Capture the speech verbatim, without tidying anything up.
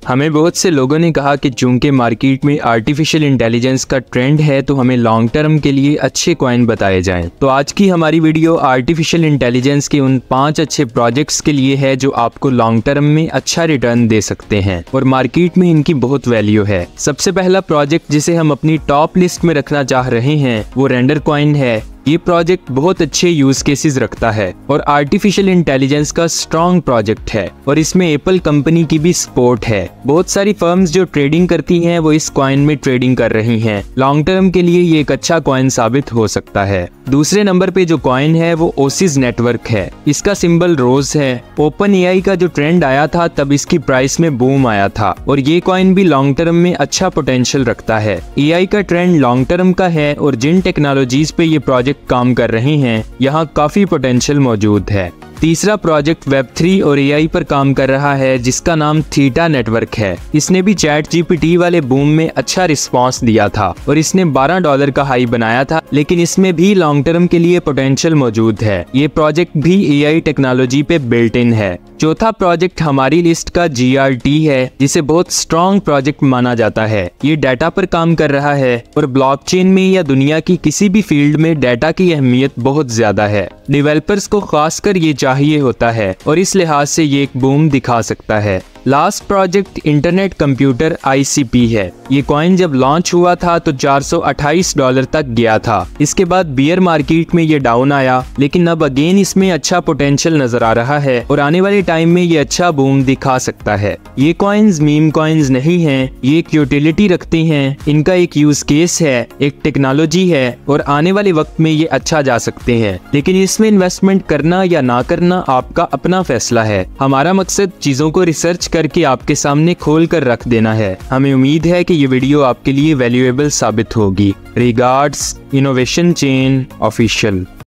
हमें बहुत से लोगों ने कहा कि चूंकि मार्केट में आर्टिफिशियल इंटेलिजेंस का ट्रेंड है तो हमें लॉन्ग टर्म के लिए अच्छे कॉइन बताए जाएं। तो आज की हमारी वीडियो आर्टिफिशियल इंटेलिजेंस के उन पांच अच्छे प्रोजेक्ट्स के लिए है जो आपको लॉन्ग टर्म में अच्छा रिटर्न दे सकते हैं और मार्केट में इनकी बहुत वैल्यू है। सबसे पहला प्रोजेक्ट जिसे हम अपनी टॉप लिस्ट में रखना चाह रहे हैं वो रेंडर कॉइन है। ये प्रोजेक्ट बहुत अच्छे यूज केसेस रखता है और आर्टिफिशियल इंटेलिजेंस का स्ट्रॉन्ग प्रोजेक्ट है और इसमें एप्पल कंपनी की भी सपोर्ट है। बहुत सारी फर्म्स जो ट्रेडिंग करती हैं वो इस कॉइन में ट्रेडिंग कर रही हैं। लॉन्ग टर्म के लिए ये एक अच्छा कॉइन साबित हो सकता है। दूसरे नंबर पे जो कॉइन है वो ओसिस नेटवर्क है। इसका सिंबल रोज है। ओपन एआई का जो ट्रेंड आया था तब इसकी प्राइस में बूम आया था और ये कॉइन भी लॉन्ग टर्म में अच्छा पोटेंशियल रखता है। एआई का ट्रेंड लॉन्ग टर्म का है और जिन टेक्नोलॉजीज पे ये प्रोजेक्ट काम कर रहे हैं यहाँ काफी पोटेंशियल मौजूद है। तीसरा प्रोजेक्ट वेब थ्री और एआई पर काम कर रहा है जिसका नाम थीटा नेटवर्क है। इसने भी चैट जीपीटी वाले बूम में अच्छा रिस्पांस दिया था और इसने बारह डॉलर का हाई बनाया था, लेकिन इसमें भी लॉन्ग टर्म के लिए पोटेंशियल मौजूद है। ये प्रोजेक्ट भी एआई टेक्नोलॉजी पे बिल्ट इन है। चौथा प्रोजेक्ट हमारी लिस्ट का जीआरटी है जिसे बहुत स्ट्रॉन्ग प्रोजेक्ट माना जाता है। ये डाटा पर काम कर रहा है और ब्लॉकचेन में या दुनिया की किसी भी फील्ड में डाटा की अहमियत बहुत ज्यादा है। डेवलपर्स को खासकर ये चाहिए होता है और इस लिहाज से ये एक बूम दिखा सकता है। Last project internet computer ICP है। ये कॉइन जब लॉन्च हुआ था तो चार सौ अट्ठाईस डॉलर तक गया था। इसके बाद बियर मार्केट में ये डाउन आया, लेकिन अब अगेन इसमें अच्छा पोटेंशियल नजर आ रहा है और आने वाले टाइम में ये अच्छा बूम दिखा सकता है। ये कॉइन्स मीम कॉइन्स नहीं हैं, ये एक यूटिलिटी रखती हैं। इनका एक यूज केस है, एक टेक्नोलॉजी है और आने वाले वक्त में ये अच्छा जा सकते हैं, लेकिन इसमें इन्वेस्टमेंट करना या ना करना आपका अपना फैसला है। हमारा मकसद चीजों को रिसर्च करके आपके सामने खोल कर रख देना है। हमें उम्मीद है कि ये वीडियो आपके लिए वैल्यूएबल साबित होगी। Regards, innovation chain official.